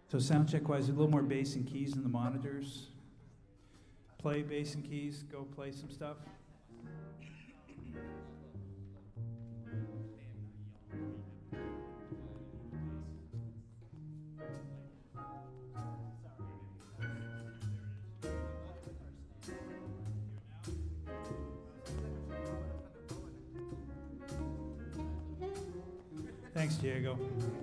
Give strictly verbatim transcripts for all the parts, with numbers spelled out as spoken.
So sound check wise, a little more bass and keys in the monitors. Play bass and keys, go play some stuff. Thanks, Diego.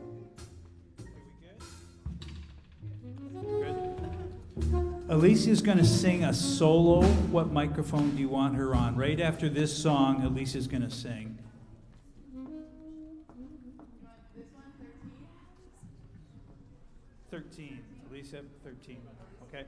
Alicia's going to sing a solo. What microphone do you want her on? Right after this song, Alicia's going to sing. thirteen. Alicia, thirteen. Okay.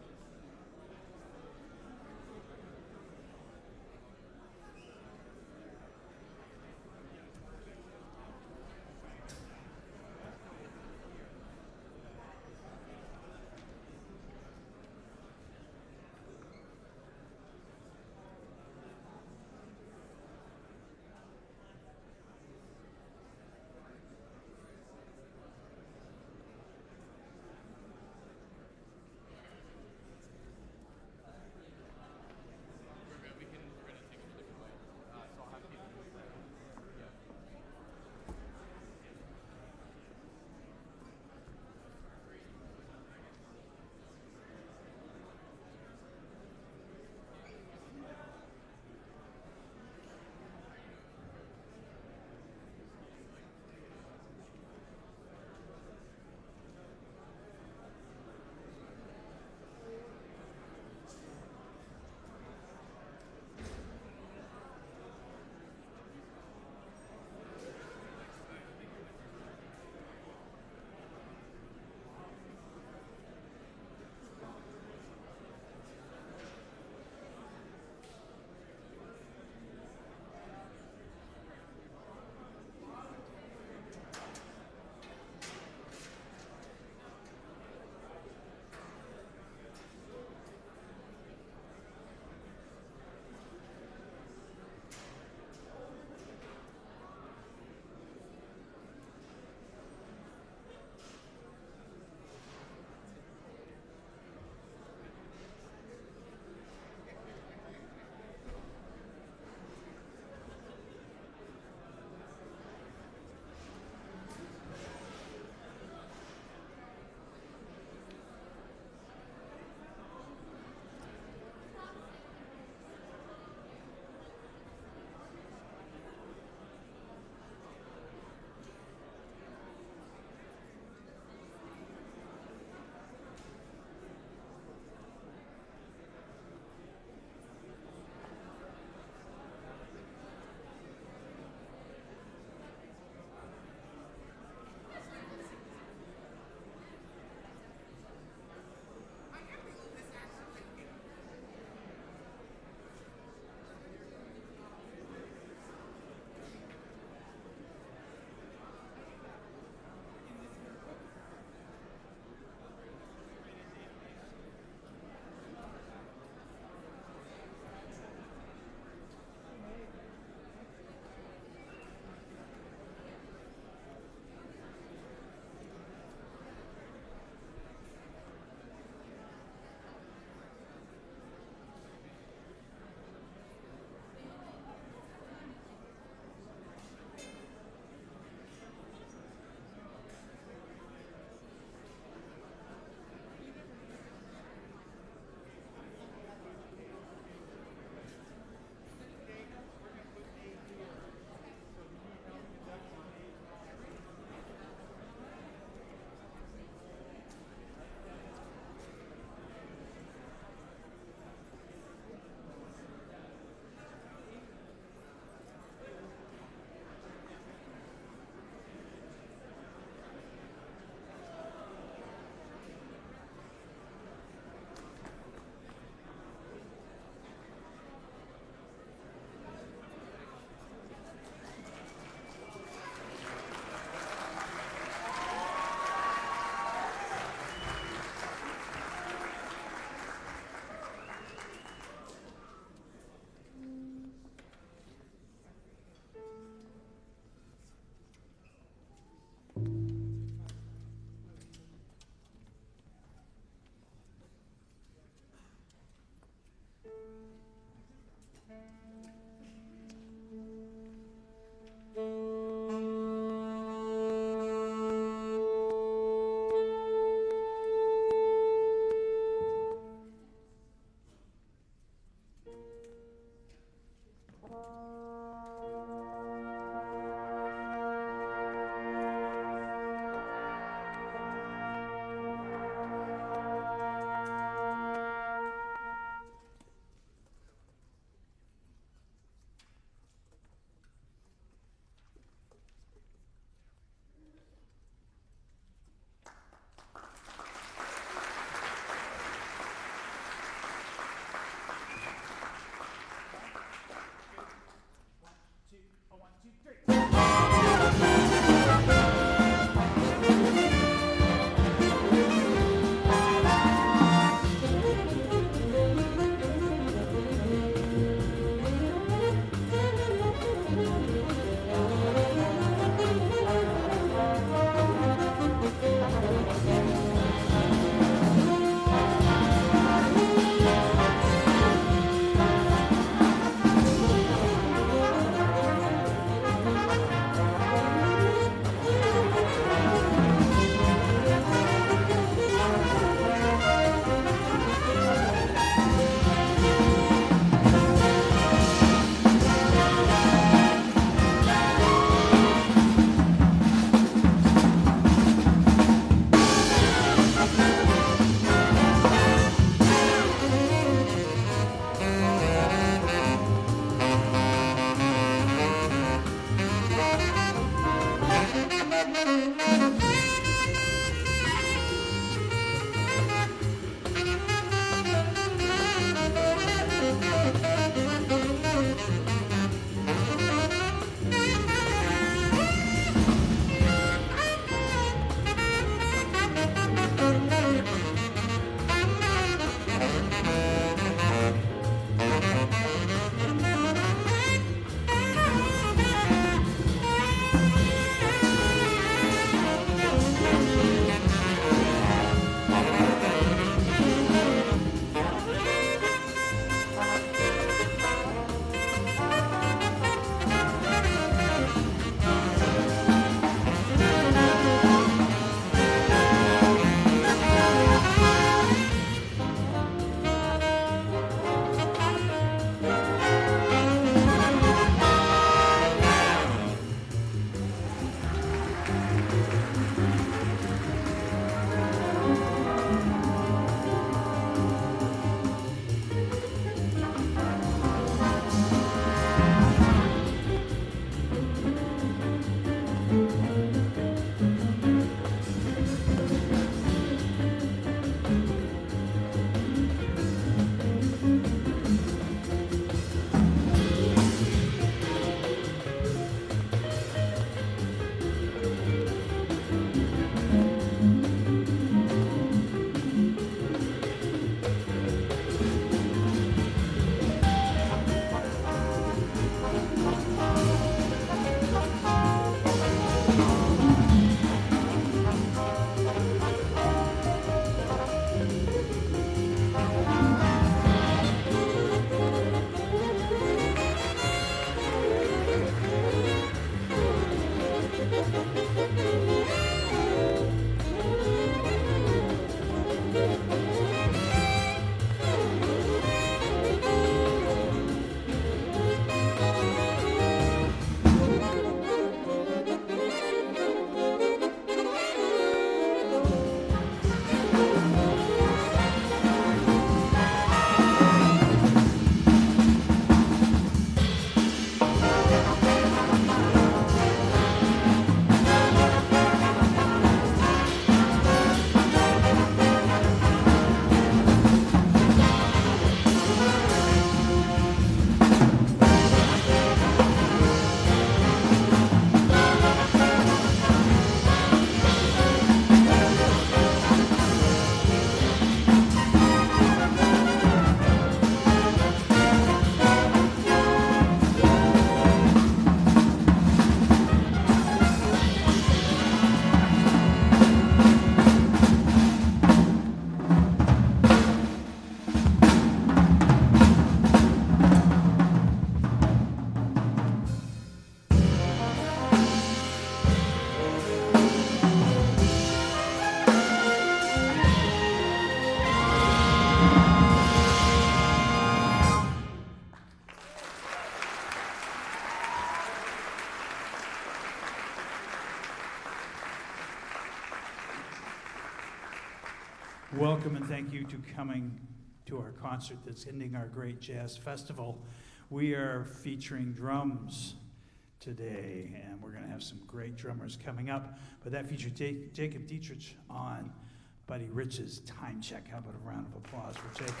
Welcome and thank you to coming to our concert that's ending our great jazz festival. We are featuring drums today, and we're going to have some great drummers coming up. But that featured Jake, Jacob Dietrich on Buddy Rich's Time Check. How about a round of applause for Jacob?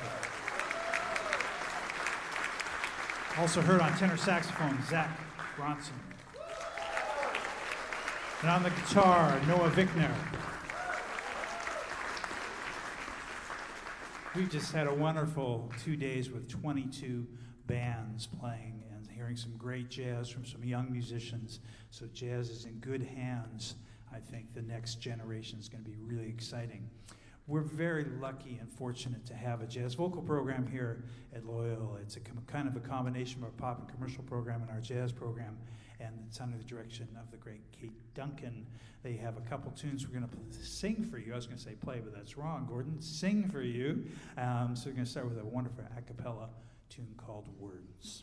Also heard on tenor saxophone, Zach Bronson. And on the guitar, Noah Vickner. We've just had a wonderful two days with twenty-two bands playing and hearing some great jazz from some young musicians. So jazz is in good hands. I think the next generation is going to be really exciting. We're very lucky and fortunate to have a jazz vocal program here at Loyola. It's a kind of a combination of our pop and commercial program and our jazz program, and it's under the direction of the great Kate Duncan. They have a couple tunes we're going to sing for you. I was going to say play, but that's wrong, Gordon. Sing for you. Um, so we're going to start with a wonderful a cappella tune called Words.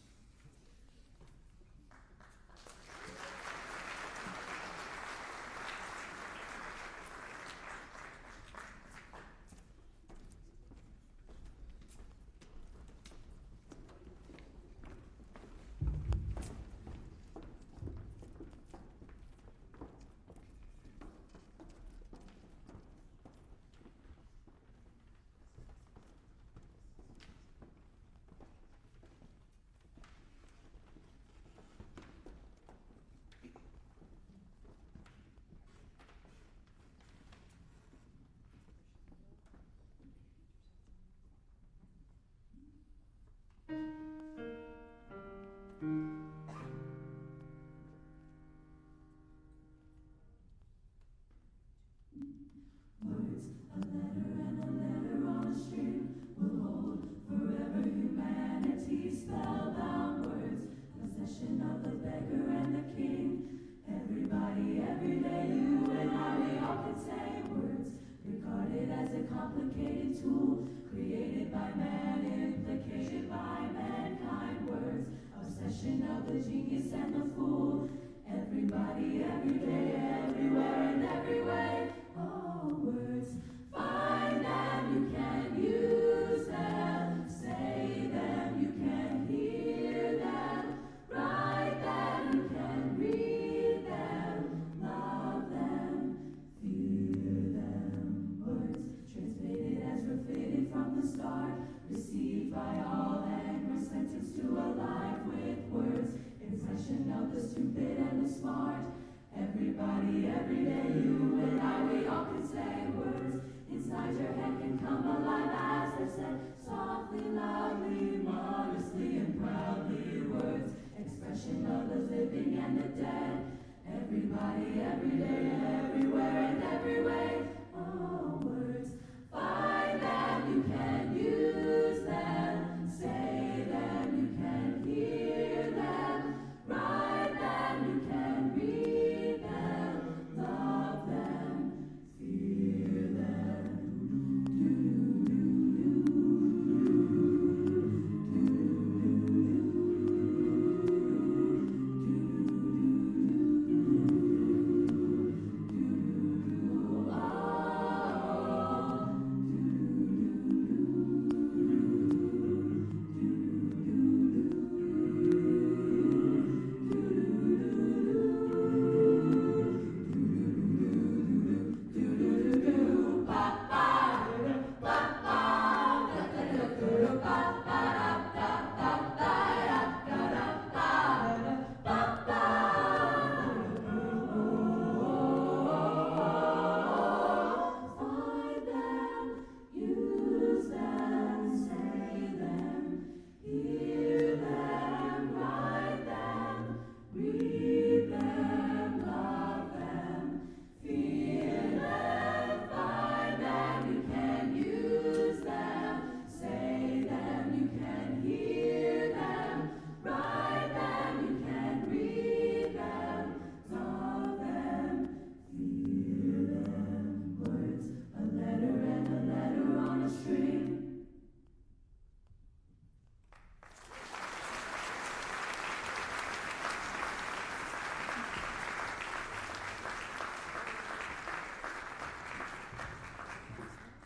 Of the stupid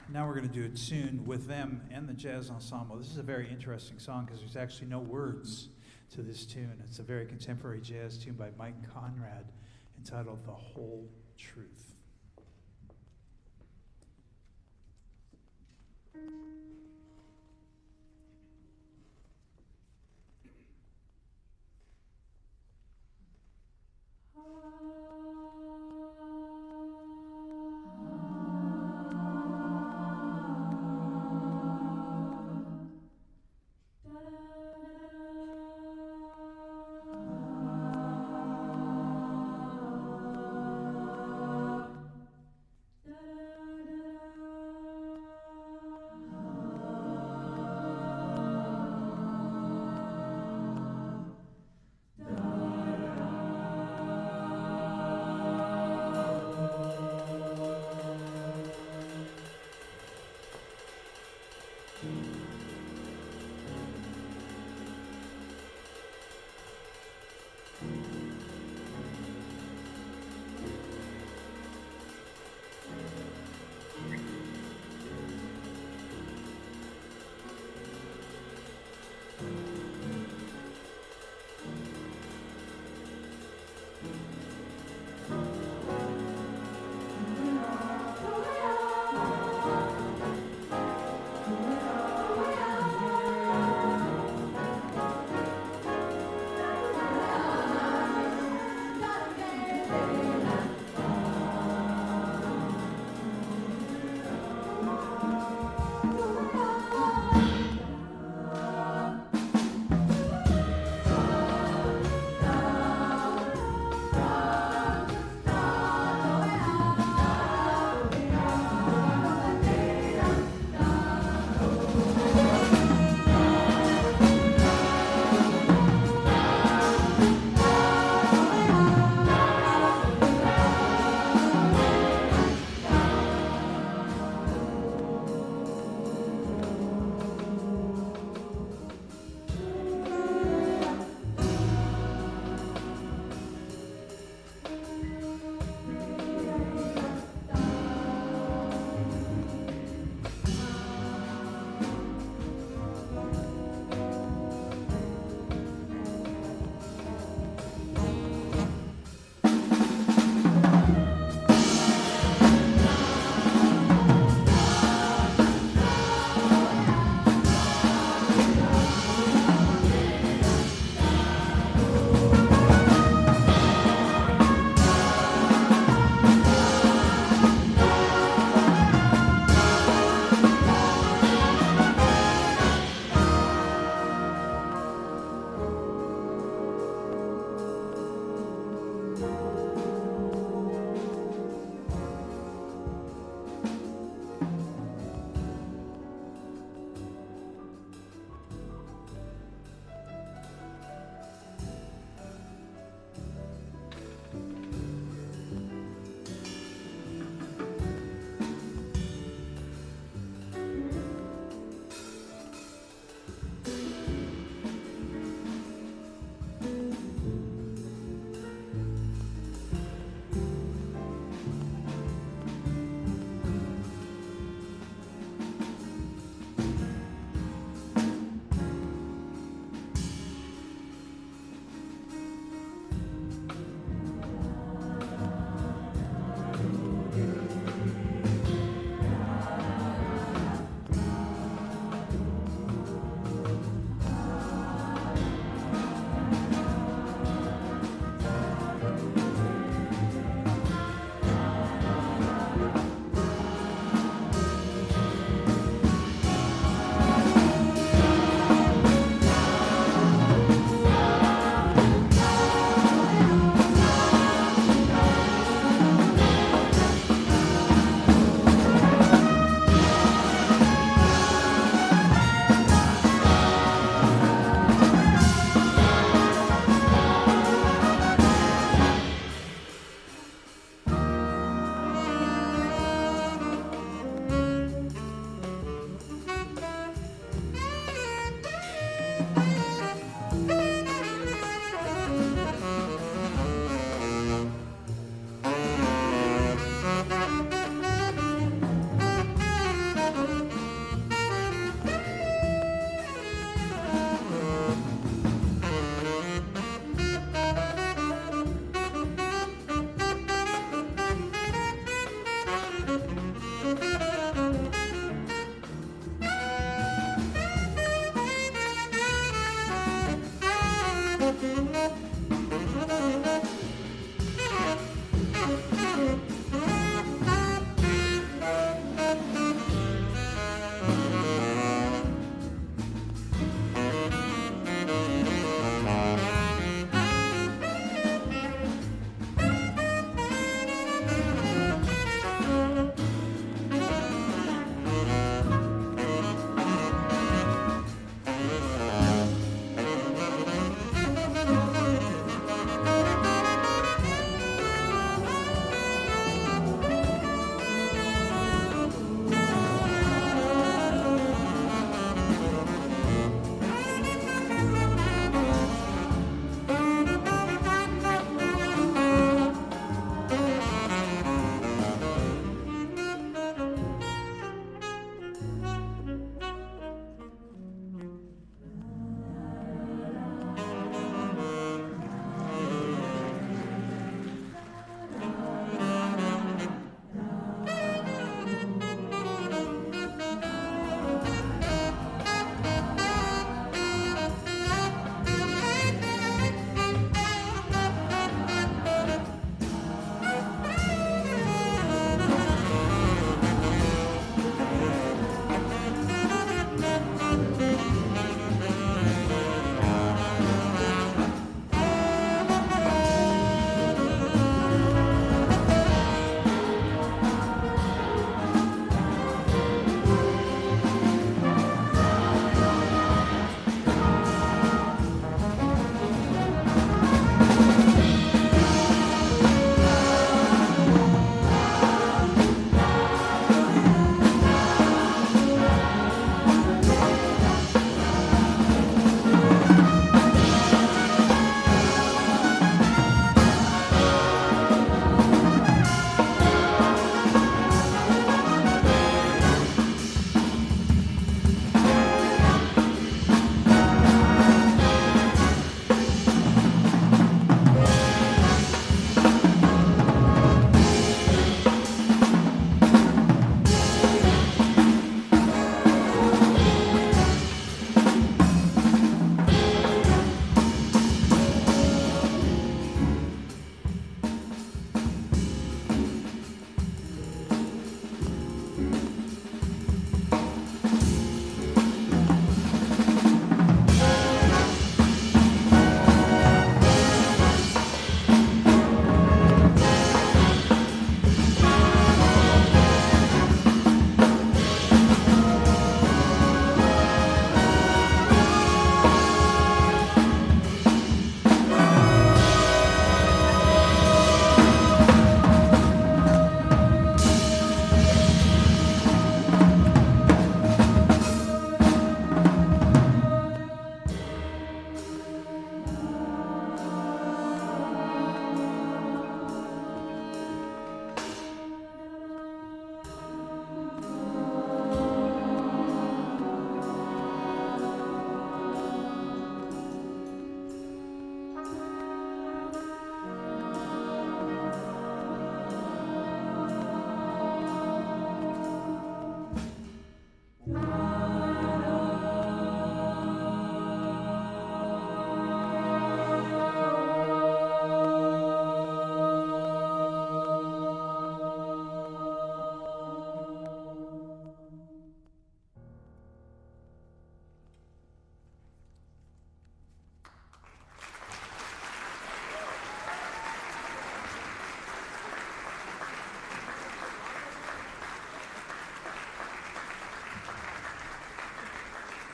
Now we're going to do a tune with them and the jazz ensemble. This is a very interesting song because there's actually no words to this tune. It's a very contemporary jazz tune by Mike Conrad entitled The Whole Truth. Da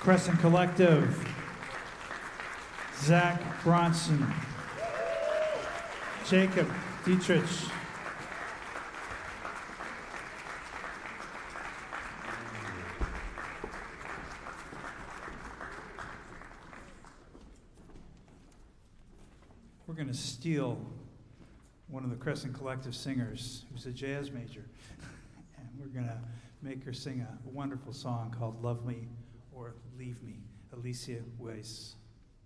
Crescent Collective, Zach Bronson, Jacob Dietrich, we're going to steal one of the Crescent Collective singers who's a jazz major, and we're going to make her sing a wonderful song called Love Me or Leave Me, Alicia Weiss.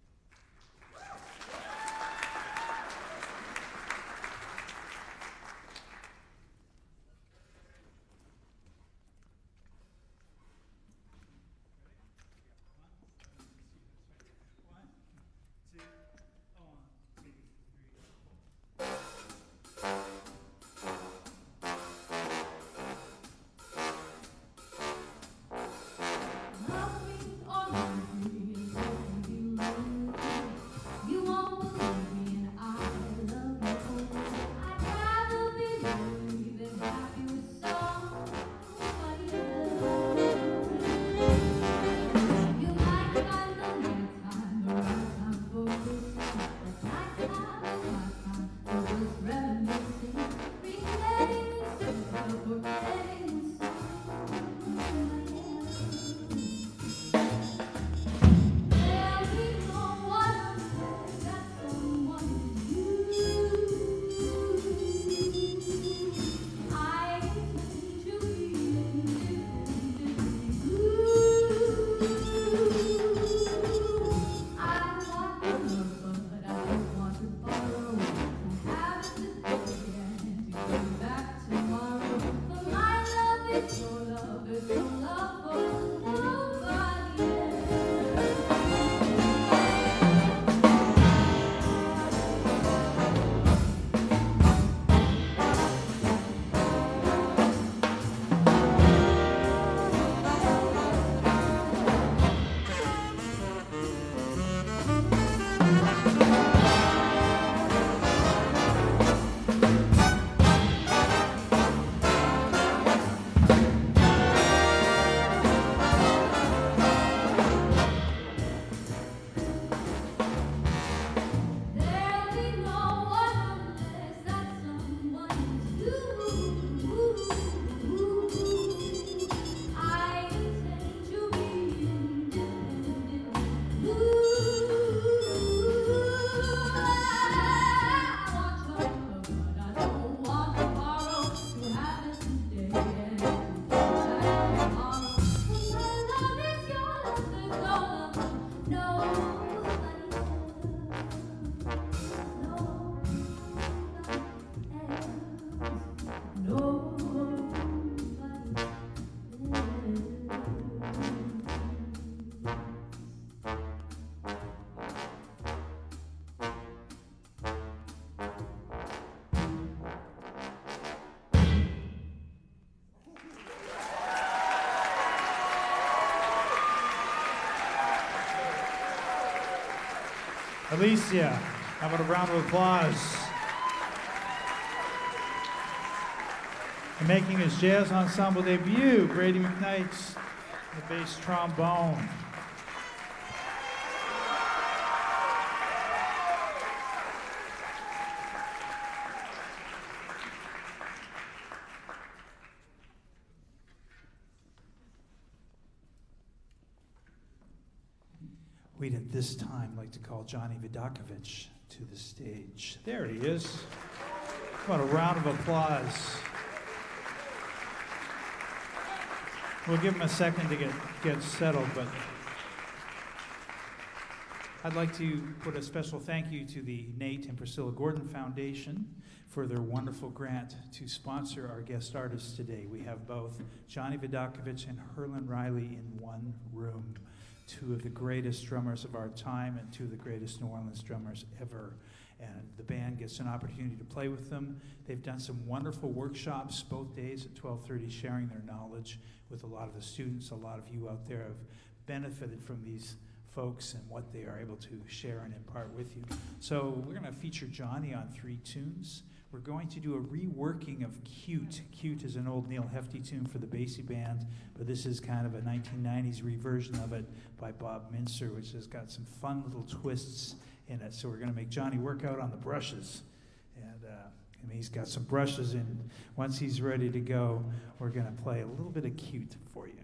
Alicia, how about a round of applause? And making his jazz ensemble debut, Brady McKnight's the bass trombone. We'd at this time like to call Johnny Vidakovich to the stage. There he is. What a round of applause. We'll give him a second to get, get settled, but I'd like to put a special thank you to the Nate and Priscilla Gordon Foundation for their wonderful grant to sponsor our guest artists today. We have both Johnny Vidakovich and Herlin Riley in one room. Two of the greatest drummers of our time and two of the greatest New Orleans drummers ever. And the band gets an opportunity to play with them. They've done some wonderful workshops both days at twelve thirty, sharing their knowledge with a lot of the students. A lot of you out there have benefited from these folks and what they are able to share and impart with you. So we're going to feature Johnny on three tunes. we're going to do a reworking of Cute. Cute is an old Neil Hefti tune for the Basie Band, but this is kind of a nineteen nineties reversion of it by Bob Mincer, which has got some fun little twists in it. So we're going to make Johnny work out on the brushes. And uh, I mean, he's got some brushes in. Once he's ready to go, we're going to play a little bit of Cute for you.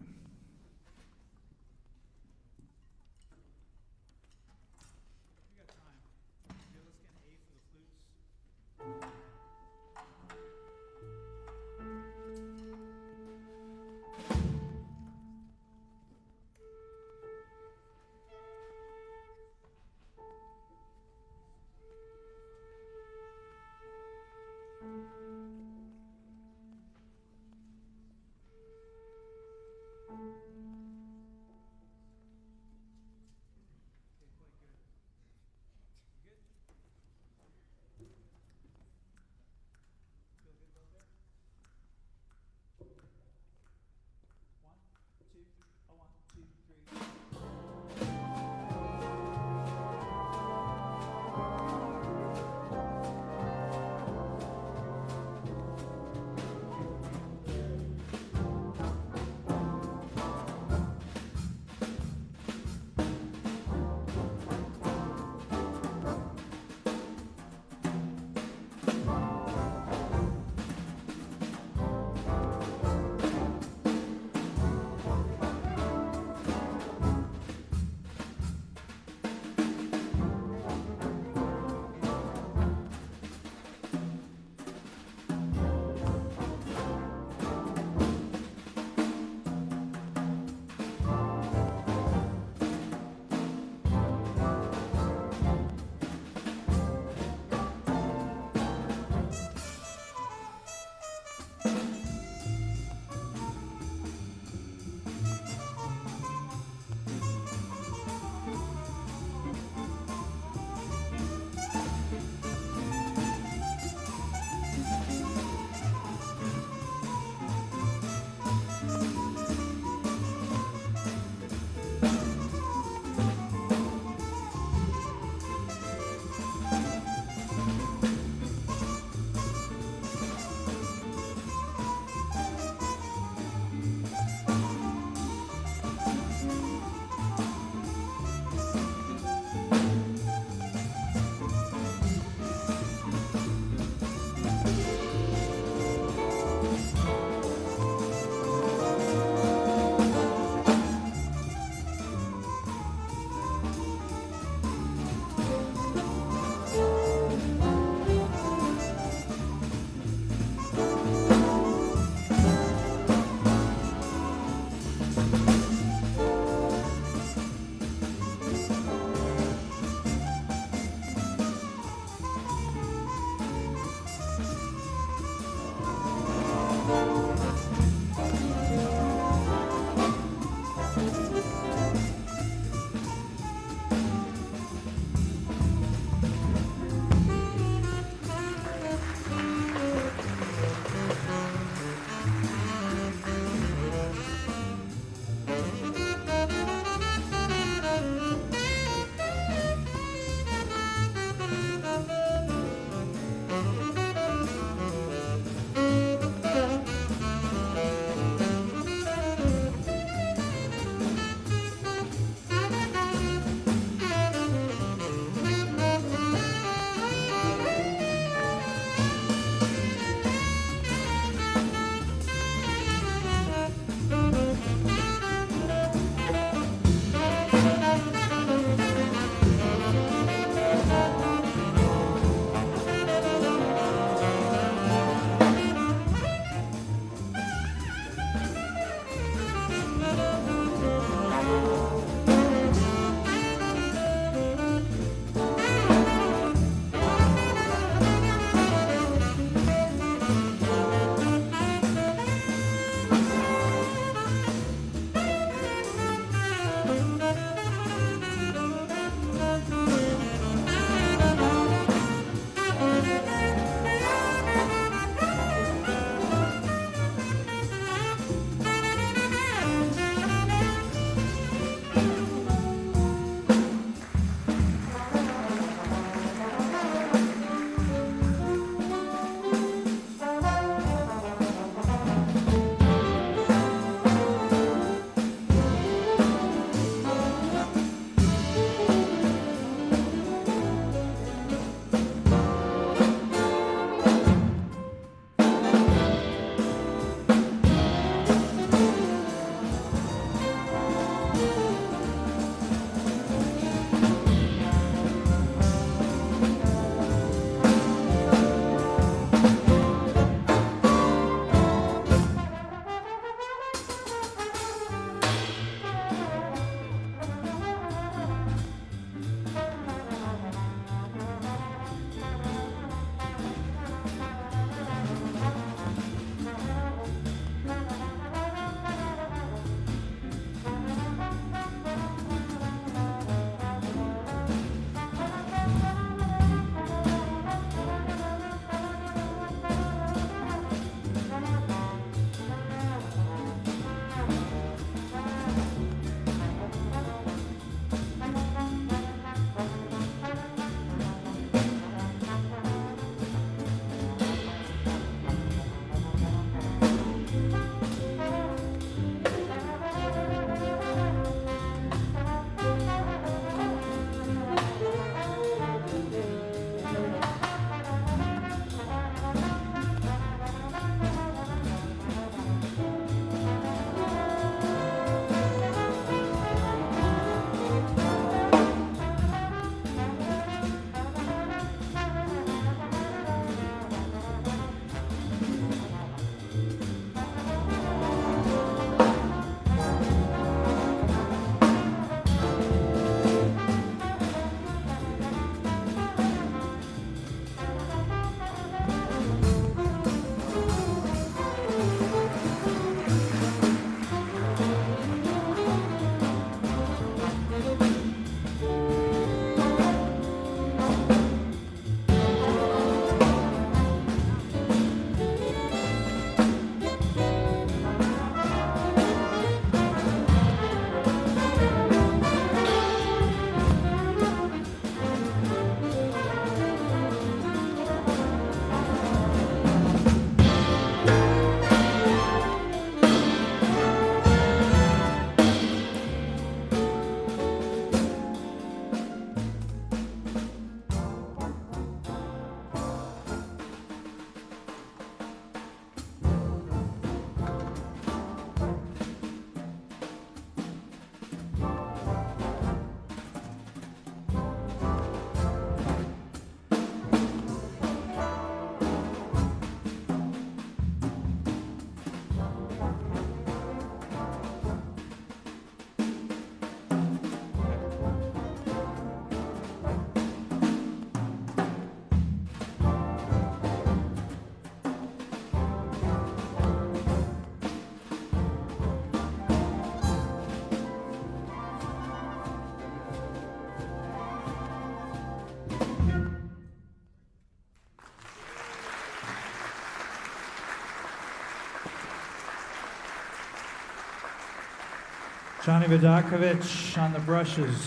Johnny Vidakovich on the brushes.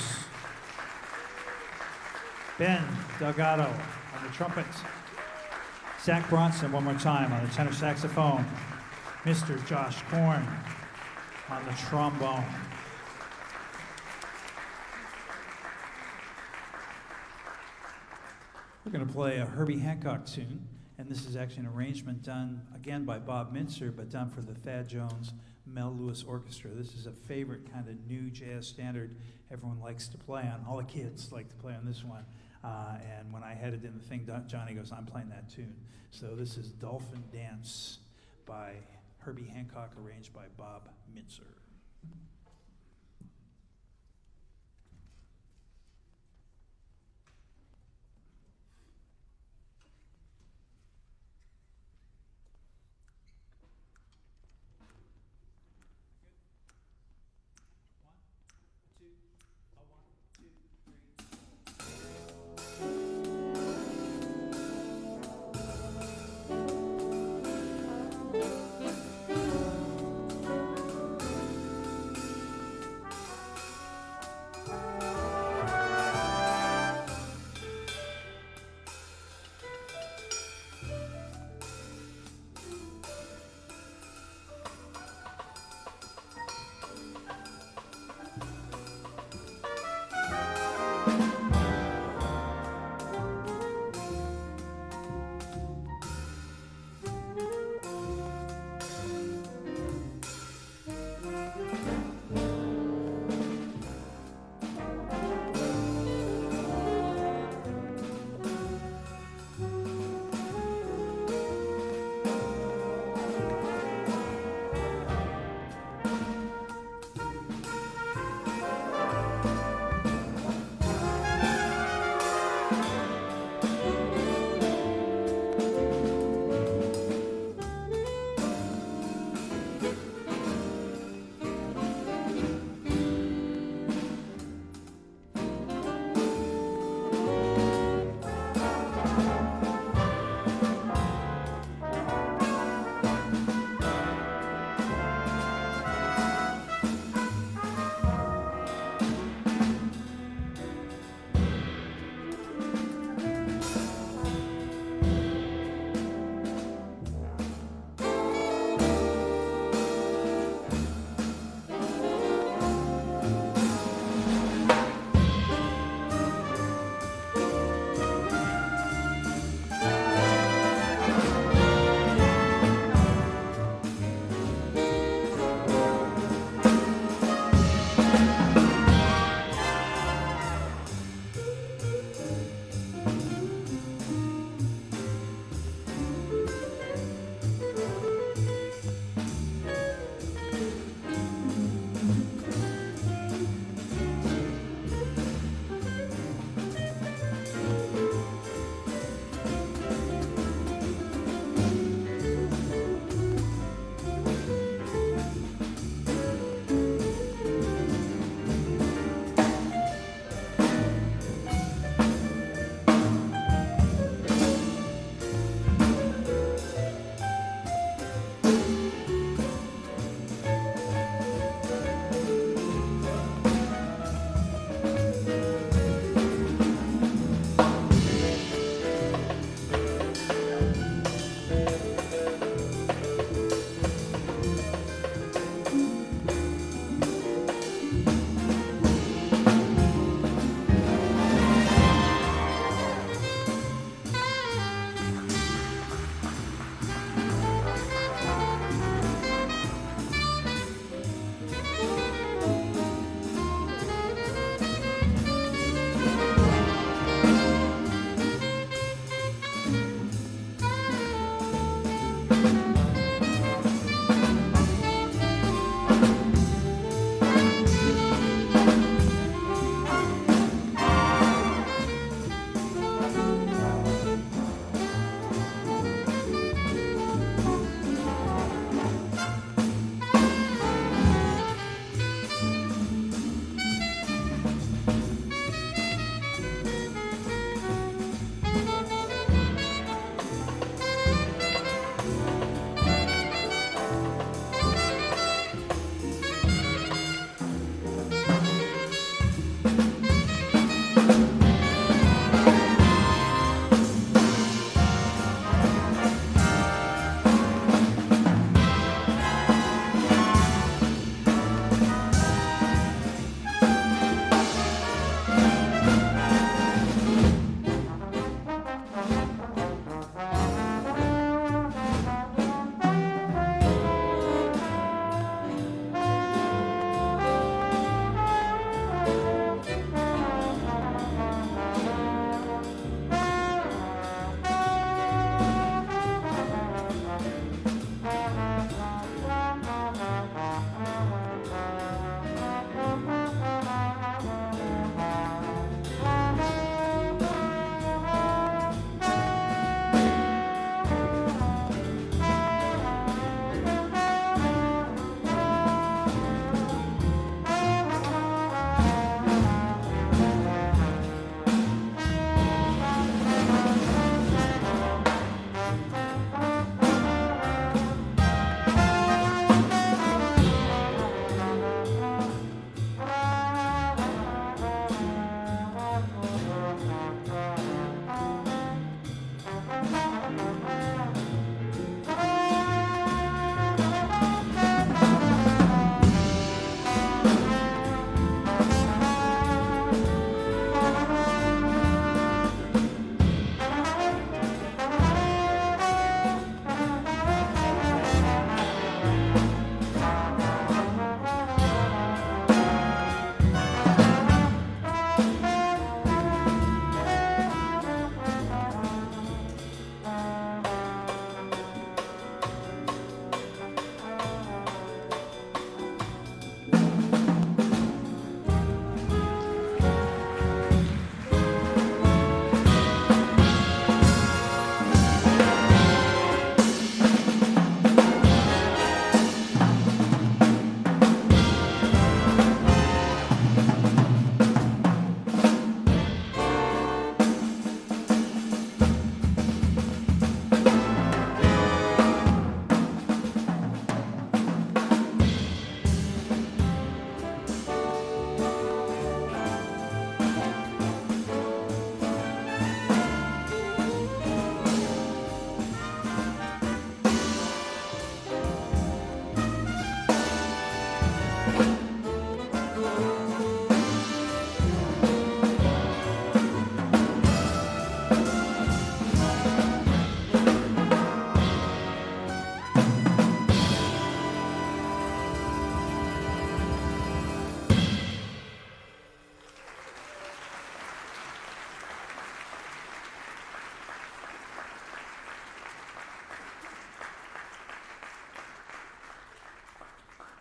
Ben Delgado on the trumpet. Zach Bronson, one more time, on the tenor saxophone. Mister Josh Korn on the trombone. We're going to play a Herbie Hancock tune, and this is actually an arrangement done, again, by Bob Mintzer, but done for the Thad Jones Mel Lewis Orchestra. This is a favorite kind of new jazz standard everyone likes to play on. All the kids like to play on this one. Uh, and when I headed in the thing, Johnny goes, I'm playing that tune. So this is Dolphin Dance by Herbie Hancock, arranged by Bob Mintzer.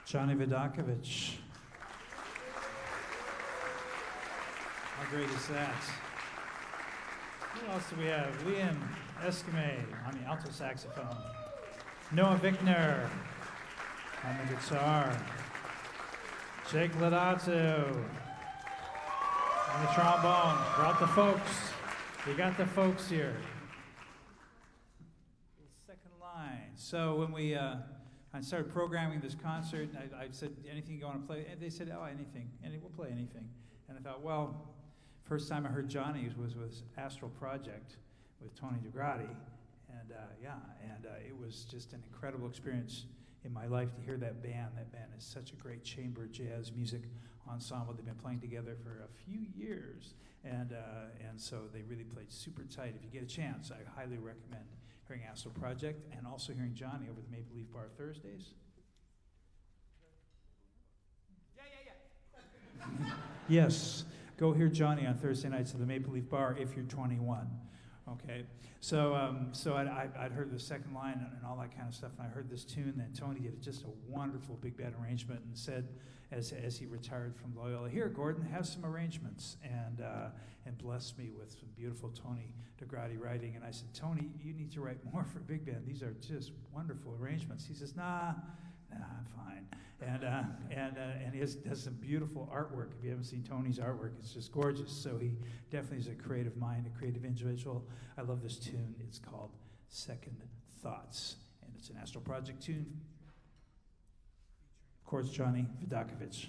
Johnny Vidakovich. How great is that? Who else do we have? Liam Eskime on the alto saxophone. Noah Vickner on the guitar. Jake Lodato on the trombone. Brought the folks. We got the folks here. Second line. So when we, uh, I started programming this concert, and I, I said, anything you want to play? And they said, oh, anything. And we'll play anything. And I thought, well, first time I heard Johnny was with Astral Project with Tony DeGrati. And uh, yeah, and uh, it was just an incredible experience in my life to hear that band. That band is such a great chamber jazz music ensemble. They've been playing together for a few years. And, uh, and so they really played super tight. If you get a chance, I highly recommend hearing Astral Project and also hearing Johnny over the Maple Leaf Bar Thursdays. Yeah, yeah, yeah. Yes, go hear Johnny on Thursday nights at the Maple Leaf Bar if you're twenty-one. Okay, so um, so I'd, I'd, I'd heard the second line and, and all that kind of stuff, and I heard this tune. Then Tony did just a wonderful big band arrangement and said, as as he retired from Loyola, here, Gordon, have some arrangements, and uh, and blessed me with some beautiful Tony DeGrati writing. And I said, Tony, you need to write more for big band. These are just wonderful arrangements. He says, Nah, nah, I'm fine. And uh, and uh, and he has, does some beautiful artwork. If you haven't seen Tony's artwork, it's just gorgeous. So he definitely is a creative mind, a creative individual. I love this tune. It's called Second Thoughts, and it's an Astral Project tune. Of course, Johnny Vidakovich.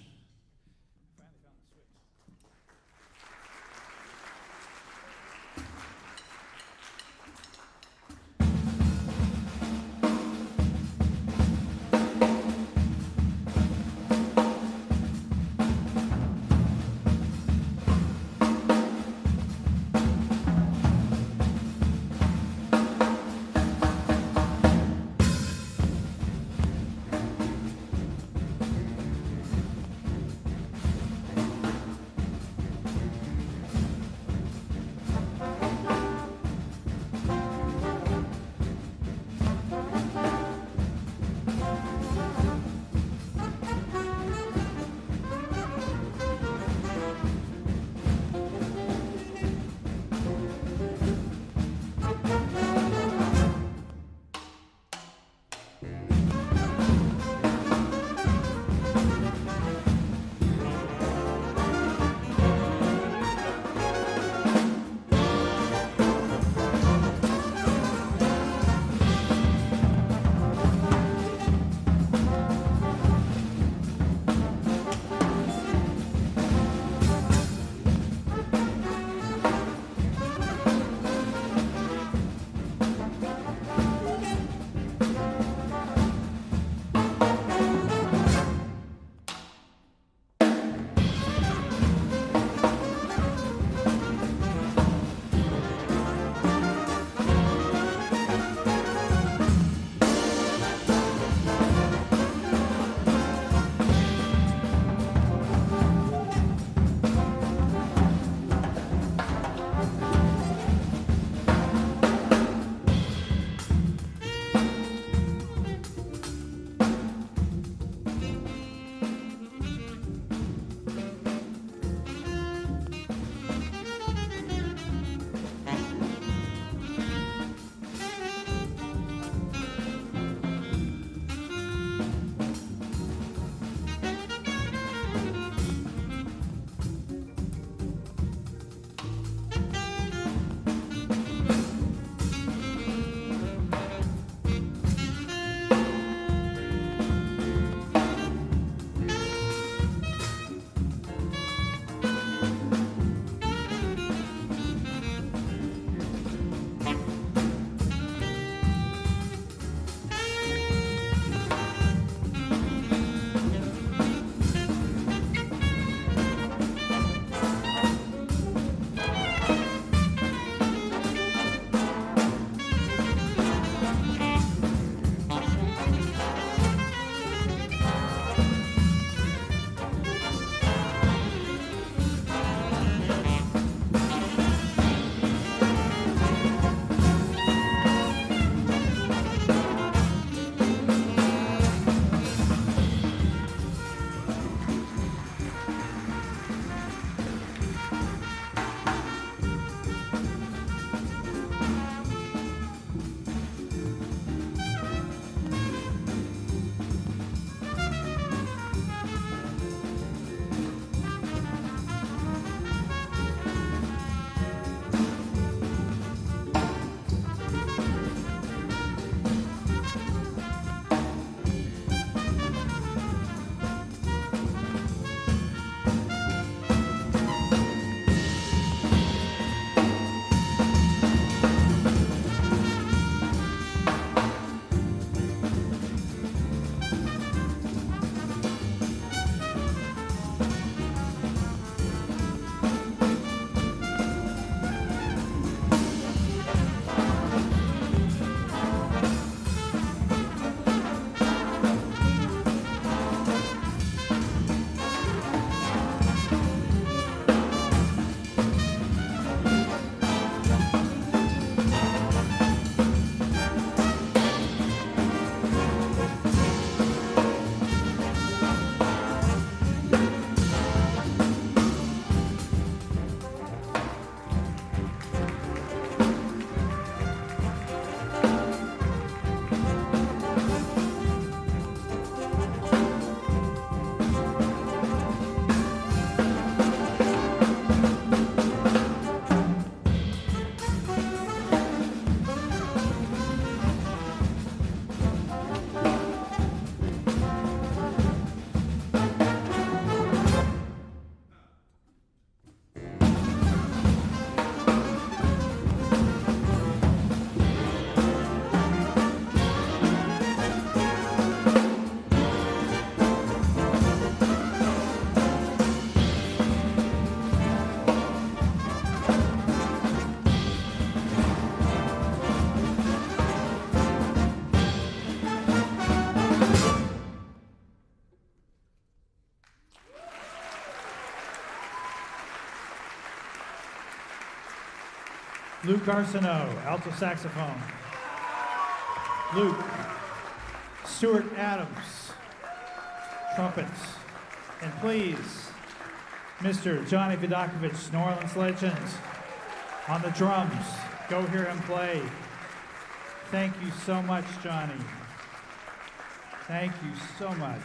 Luke Arsenault, alto saxophone. Luke. Stuart Adams, trumpets. And please, Mister Johnny Vidakovich, New Orleans legend, on the drums. Go hear him play. Thank you so much, Johnny. Thank you so much.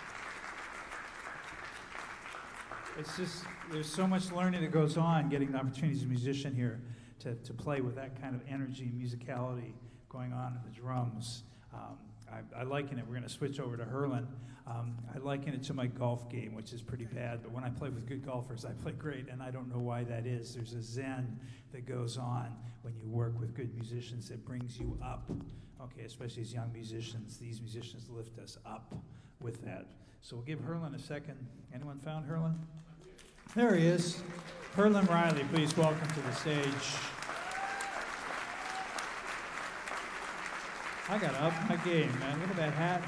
It's just, there's so much learning that goes on getting the opportunity as a musician here to, to play with that kind of energy and musicality going on in the drums. Um, I, I liken it, we're going to switch over to Herlin. Um, I liken it to my golf game, which is pretty bad, but when I play with good golfers, I play great, and I don't know why that is. There's a zen that goes on when you work with good musicians that brings you up, okay, especially as young musicians. These musicians lift us up with that. So we'll give Herlin a second. Anyone found Herlin? There he is. Herlin Riley, please welcome to the stage. I got to up my game, man. Look at that hat.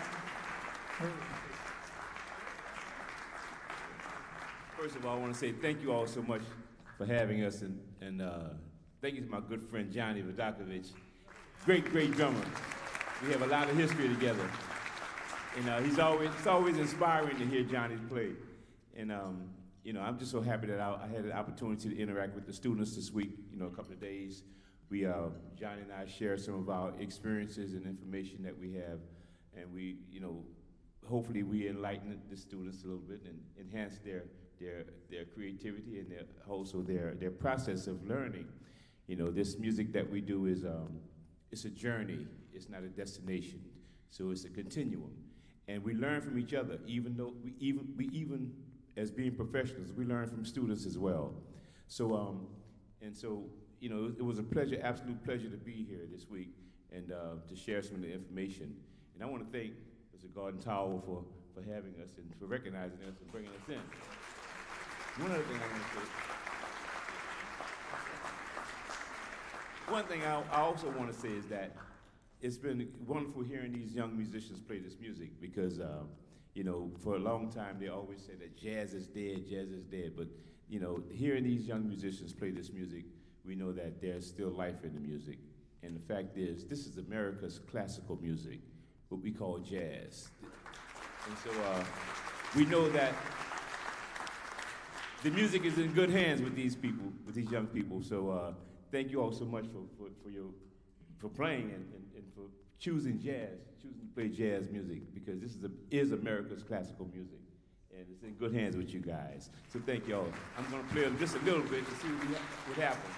First of all, I want to say thank you all so much for having us, and, and uh, thank you to my good friend Johnny Vidakovich. Great, great drummer. We have a lot of history together. And uh, he's always, it's always inspiring to hear Johnny play. And um, you know, I'm just so happy that I, I had an opportunity to interact with the students this week, you know, a couple of days. We, uh, Johnny and I share some of our experiences and information that we have, and we, you know, hopefully we enlighten the students a little bit and enhance their their their creativity and their also their their process of learning. You know, this music that we do is um, it's a journey. It's not a destination. So it's a continuum, and we learn from each other. Even though we even we even as being professionals, we learn from students as well. So um, and so. You know, it was a pleasure, absolute pleasure to be here this week and uh, to share some of the information. And I want to thank Mister Garden Tower for, for having us and for recognizing us and bringing us in. One other thing I want to say. One thing I, I also want to say is that it's been wonderful hearing these young musicians play this music because, uh, you know, for a long time they always say that jazz is dead, jazz is dead. But, you know, hearing these young musicians play this music, we know that there's still life in the music. And the fact is, this is America's classical music, what we call jazz. And so uh, we know that the music is in good hands with these people, with these young people. So uh, thank you all so much for, for, for, your, for playing and, and, and for choosing jazz, choosing to play jazz music, because this is, a, is America's classical music. And it's in good hands with you guys. So thank you all. I'm going to play just a little bit to see what, we ha what happens.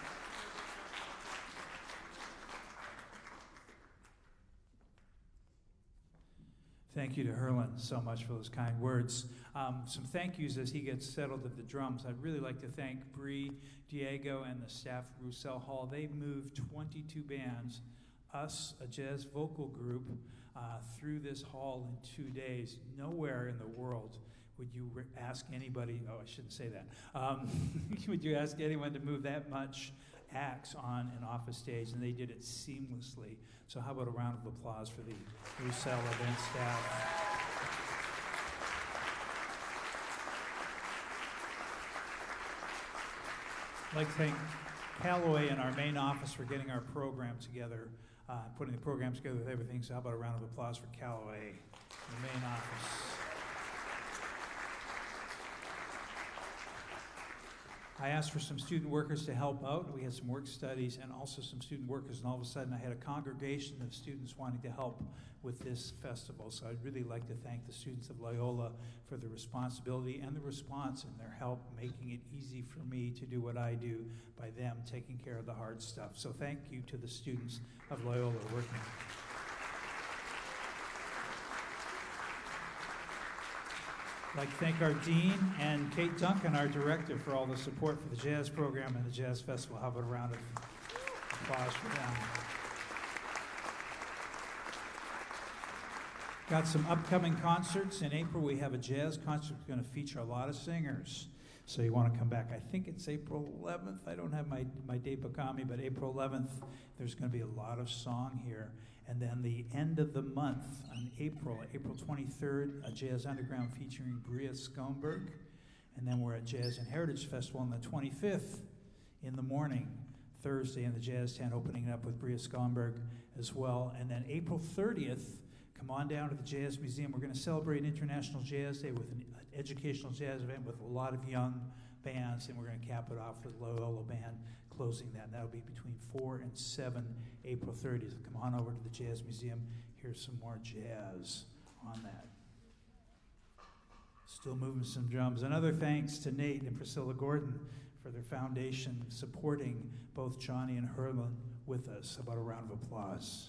Thank you to Herlin so much for those kind words. Um, some thank yous as he gets settled at the drums. I'd really like to thank Bree, Diego, and the staff at Roussel Hall. They moved twenty-two bands, us, a jazz vocal group, uh, through this hall in two days. Nowhere in the world would you ask anybody, oh, I shouldn't say that, um, would you ask anyone to move that much acts on and off a stage, and they did it seamlessly. So how about a round of applause for the Roussel event staff. I'd like to thank Callaway and our main office for getting our program together, uh, putting the program together with everything. So how about a round of applause for Callaway, the main office. I asked for some student workers to help out. We had some work studies and also some student workers, and all of a sudden I had a congregation of students wanting to help with this festival. So I'd really like to thank the students of Loyola for the responsibility and the response and their help making it easy for me to do what I do by them taking care of the hard stuff. So thank you to the students of Loyola working. I'd like to thank our dean and Kate Duncan, our director, for all the support for the jazz program and the jazz festival. How about a round of applause for them? Got some upcoming concerts. In April, we have a jazz concert that's going to feature a lot of singers. So you want to come back. I think it's April eleventh. I don't have my, my date book on me, but April eleventh, there's going to be a lot of song here. And then the end of the month, on April, April twenty-third, a Jazz Underground featuring Bria Skomberg. And then we're at Jazz and Heritage Festival on the twenty-fifth in the morning, Thursday in the Jazz Tent, opening up with Bria Skomberg as well. And then April thirtieth, come on down to the Jazz Museum. We're going to celebrate International Jazz Day with an educational jazz event with a lot of young bands, and we're going to cap it off with Loyola Band closing that. And that'll be between four and seven, April thirtieth. So come on over to the Jazz Museum. Here's some more jazz on that. Still moving some drums. Another thanks to Nate and Priscilla Gordon for their foundation supporting both Johnny and Herman with us. How about a round of applause?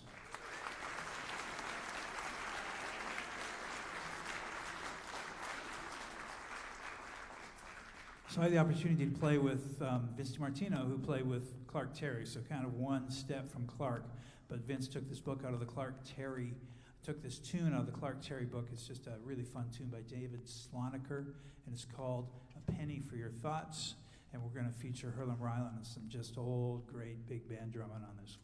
So I had the opportunity to play with um, Vince DiMartino, who played with Clark Terry, so kind of one step from Clark. But Vince took this book out of the Clark Terry, took this tune out of the Clark Terry book. It's just a really fun tune by David Slonaker, and it's called A Penny for Your Thoughts. And we're going to feature Herman Ryland and some just old, great big band drumming on this one.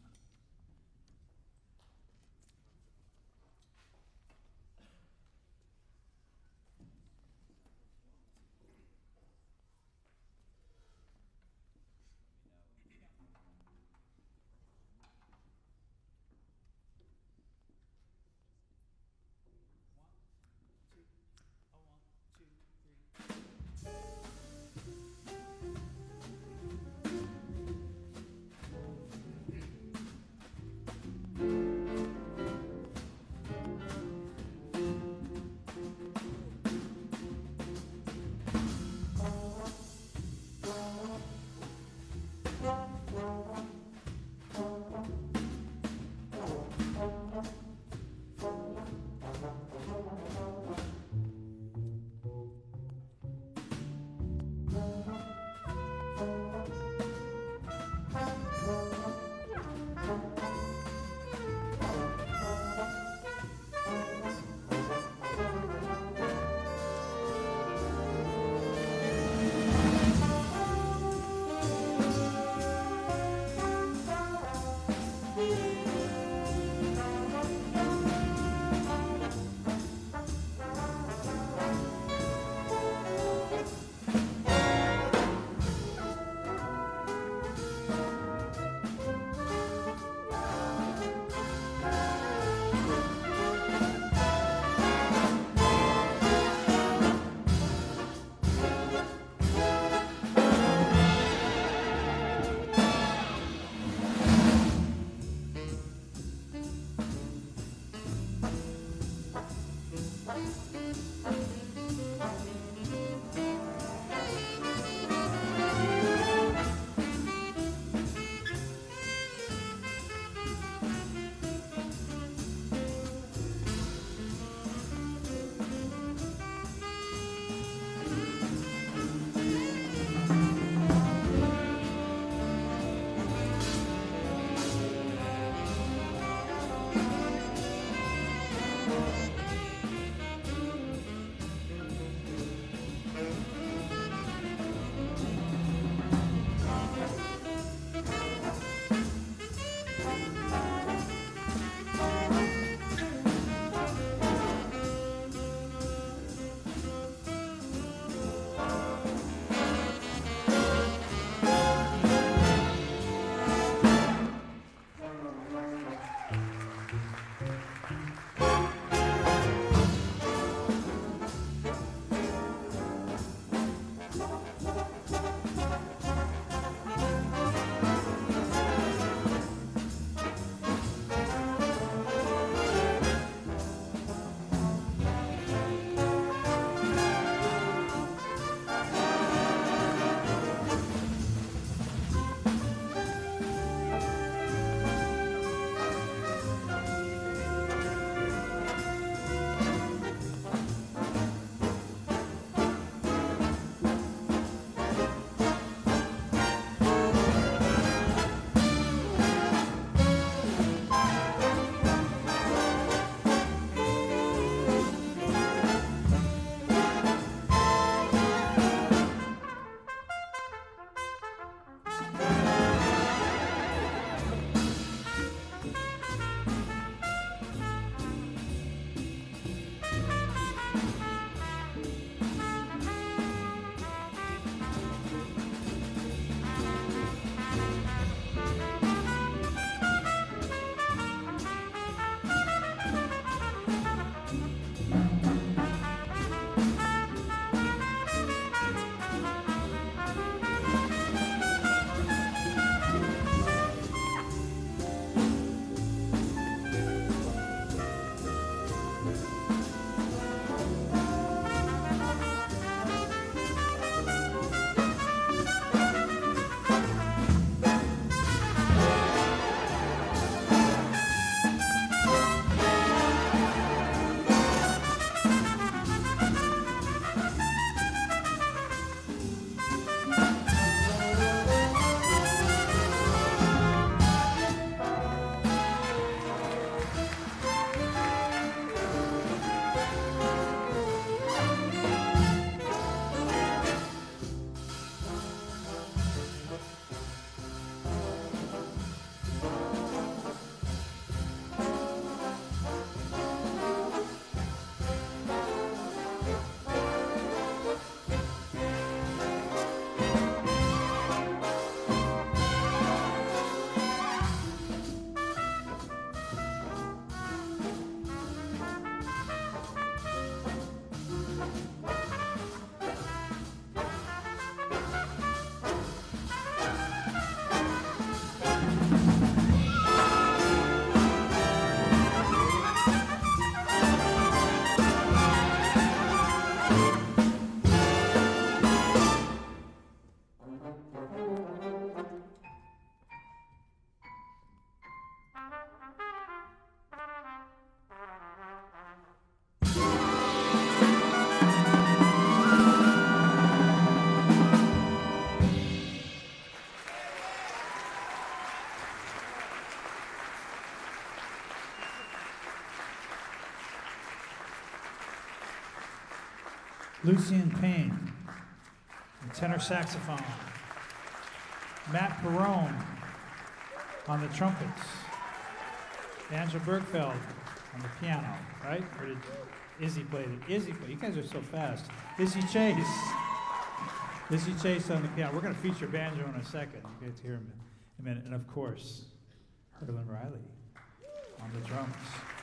Lucian Payne, the tenor saxophone. Matt Perrone on the trumpets. Angela Bergfeld on the piano, right? Or did Izzy play it? Izzy played. You guys are so fast. Izzy Chase. Izzy Chase on the piano. We're going to feature banjo in a second. You get to hear him in a minute. And of course, Herlin Riley on the drums.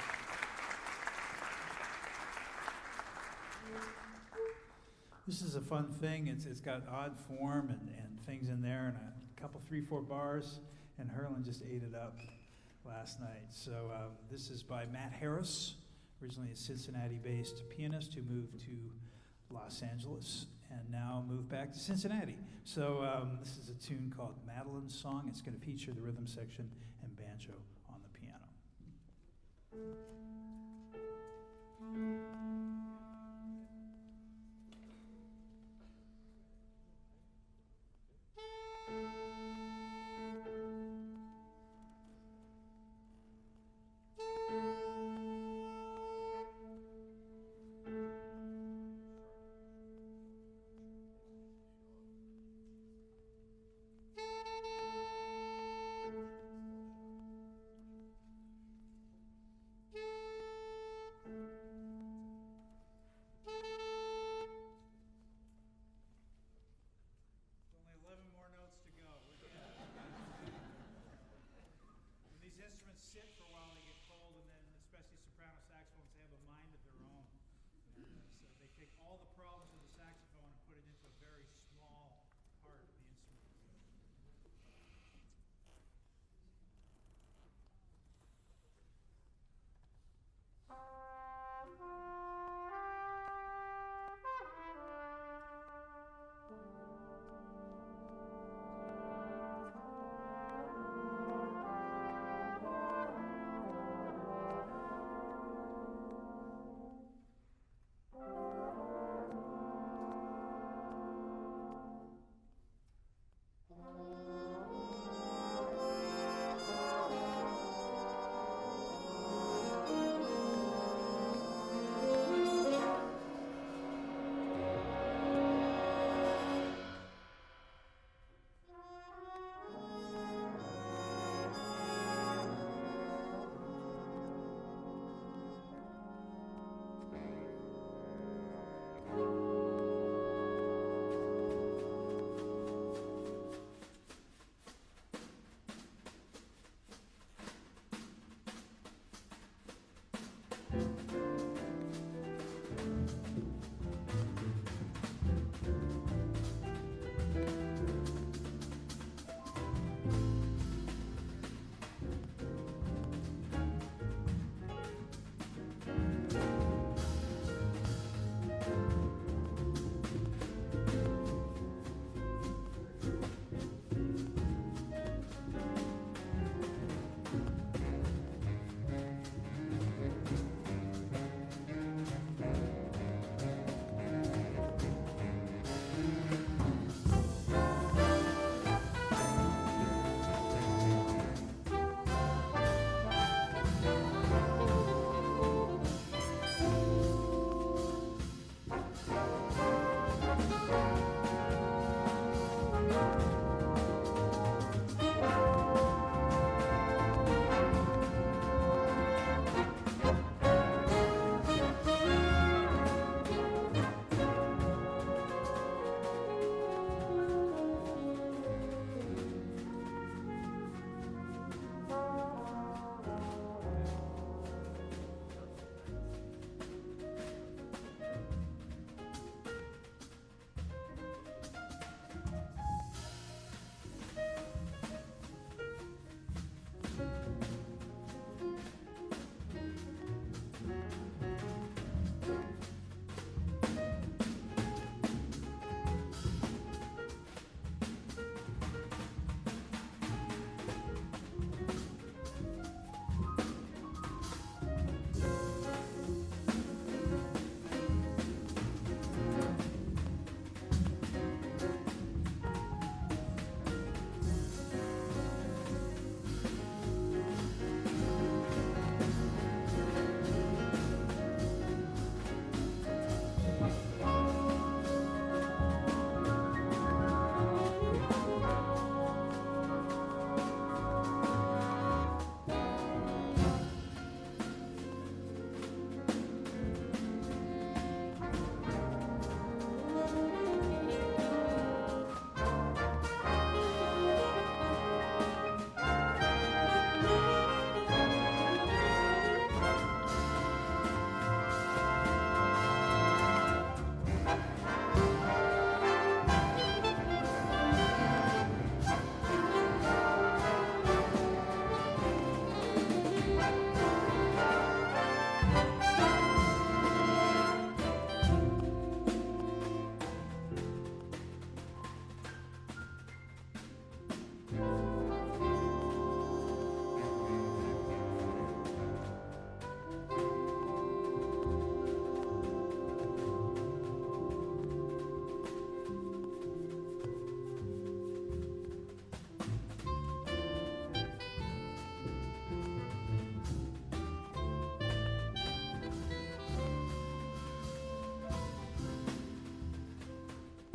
This is a fun thing. It's it's got odd form and, and things in there, and a couple, three, four bars, and Herlin just ate it up last night. So um, this is by Matt Harris, originally a Cincinnati-based pianist who moved to Los Angeles and now moved back to Cincinnati. So um, this is a tune called Madeline's Song. It's going to feature the rhythm section and banjo on the piano.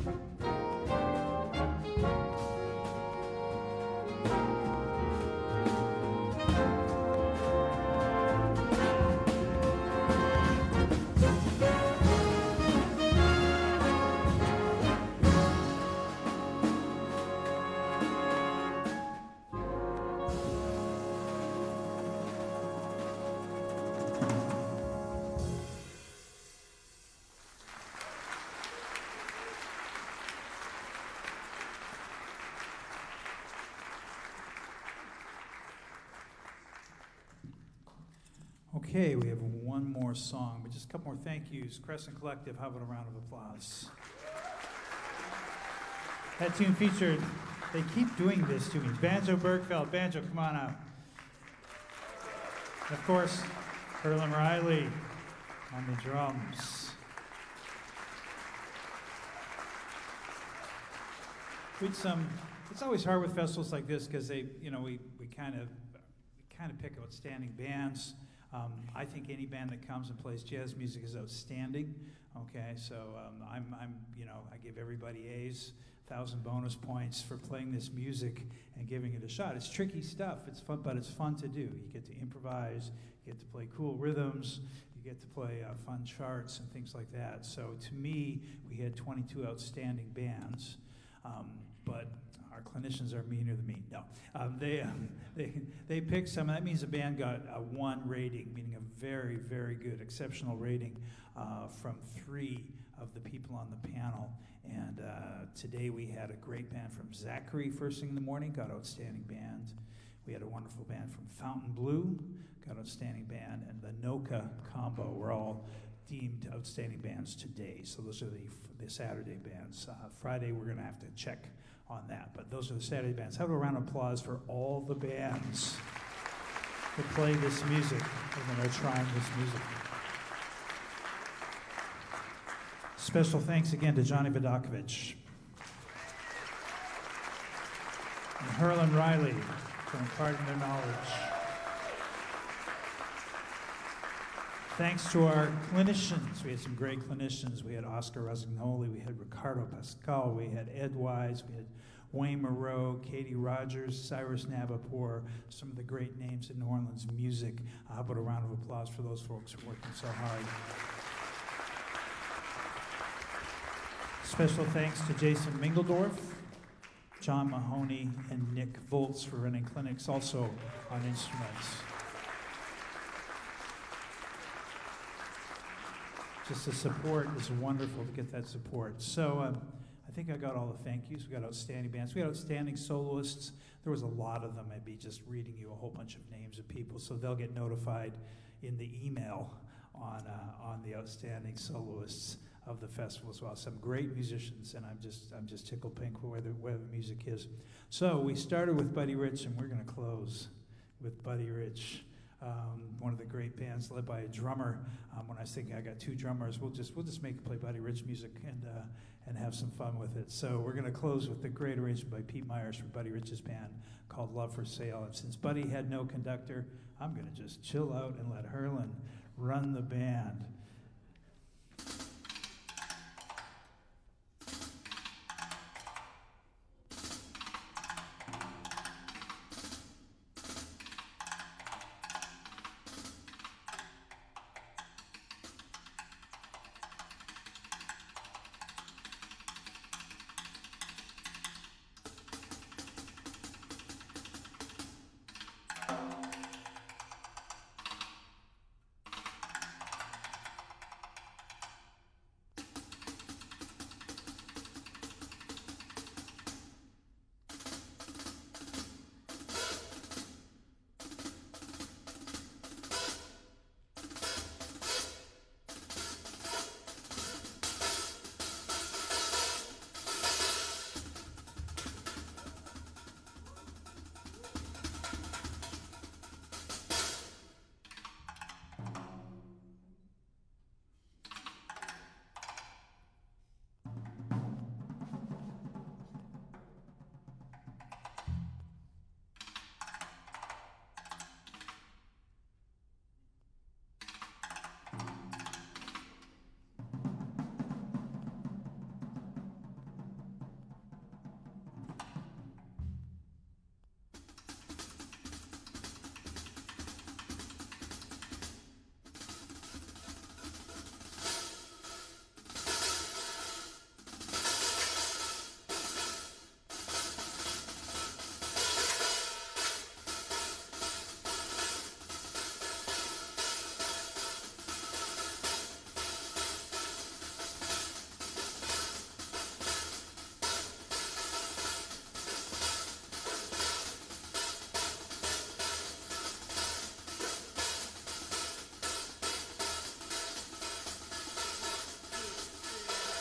Okay, we have one more song, but just a couple more thank yous. Crescent Collective, how about a round of applause? That tune featured, they keep doing this to me. Banjo Bergfeld, banjo, come on out. And of course, Herlin Riley on the drums. We'd some, it's always hard with festivals like this because they, you know, we, we kind of we kind of pick outstanding bands. Um, I think any band that comes and plays jazz music is outstanding. Okay, so um, I'm, I'm, you know, I give everybody A's, thousand bonus points for playing this music and giving it a shot. It's tricky stuff. It's fun, but it's fun to do. You get to improvise. You get to play cool rhythms. You get to play uh, fun charts and things like that. So to me, we had twenty-two outstanding bands, um, but our clinicians are meaner than me. No, um, they, um, they they picked some. That means the band got a one rating, meaning a very, very good, exceptional rating uh, from three of the people on the panel. And uh, today we had a great band from Zachary first thing in the morning, got outstanding band. We had a wonderful band from Fountain Blue, got outstanding band, and the Noka combo were all deemed outstanding bands today. So those are the the Saturday bands. Uh, Friday we're going to have to check on that, but those are the Saturday bands. Have a round of applause for all the bands that play this music and that are trying this music. Special thanks again to Johnny Vodakovich and Herlin Riley for imparting their knowledge. Thanks to our clinicians. We had some great clinicians. We had Oscar Rosignoli, we had Ricardo Pascal, we had Ed Wise, we had Wayne Moreau, Katie Rogers, Cyrus Navapour, some of the great names in New Orleans music. How about a round of applause for those folks who are working so hard. Special thanks to Jason Mingledorf, John Mahoney, and Nick Volz for running clinics also on instruments. Just the support is wonderful to get that support. So um, I think I got all the thank yous. We got outstanding bands. We got outstanding soloists. There was a lot of them. I'd be just reading you a whole bunch of names of people, so they'll get notified in the email on uh, on the outstanding soloists of the festival as well. Some great musicians, and I'm just I'm just tickled pink where the where the music is. So we started with Buddy Rich, and we're going to close with Buddy Rich. Um, one of the great bands led by a drummer. Um, when I was thinking I got two drummers, we'll just we'll just make play Buddy Rich music and uh, and have some fun with it. So we're going to close with the great arrangement by Pete Myers for Buddy Rich's band called Love for Sale. And since Buddy had no conductor, I'm going to just chill out and let Herlin run the band.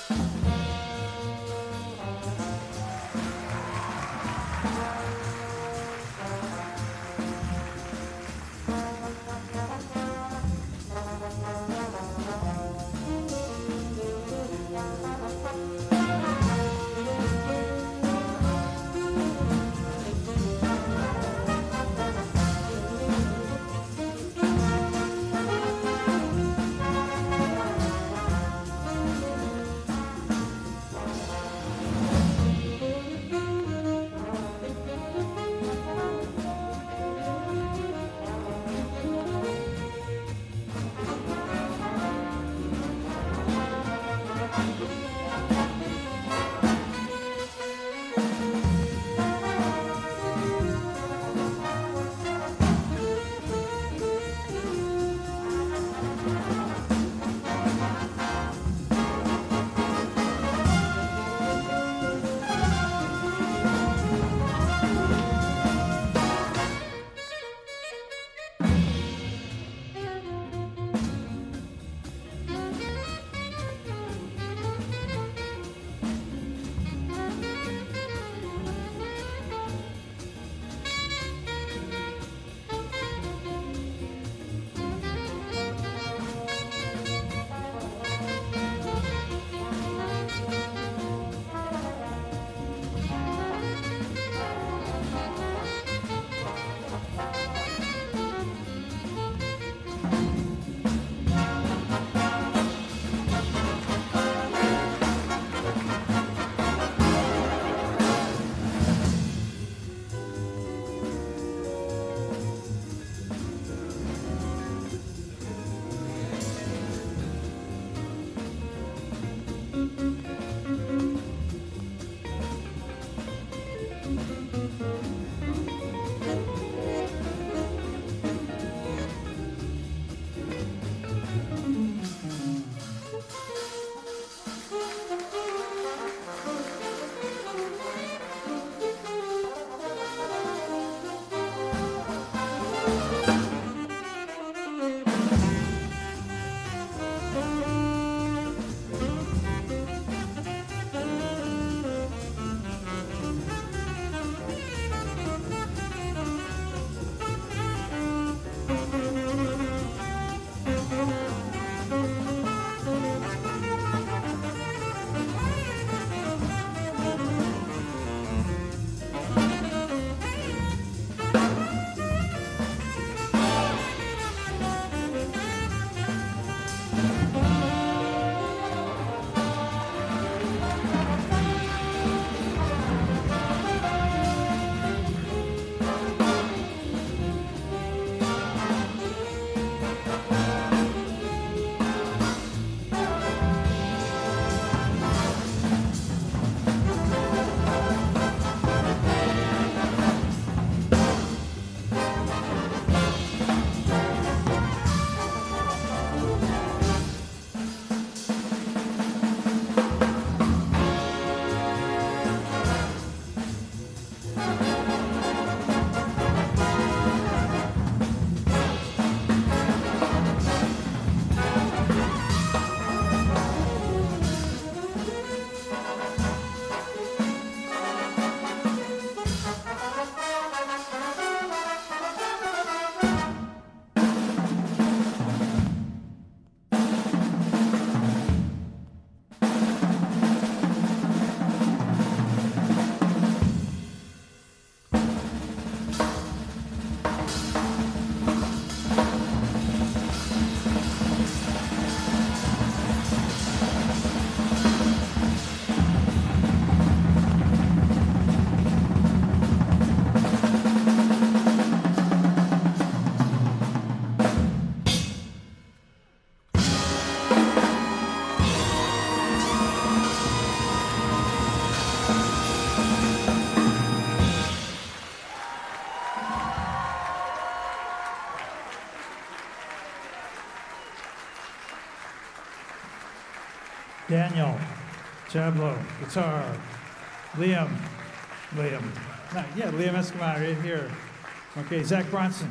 Daniel, Chablo, guitar. Liam, Liam, no, yeah, Liam Escobar right here. Okay, Zach Bronson.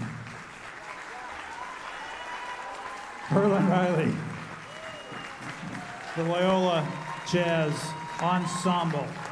Berlin Riley. The Loyola Jazz Ensemble.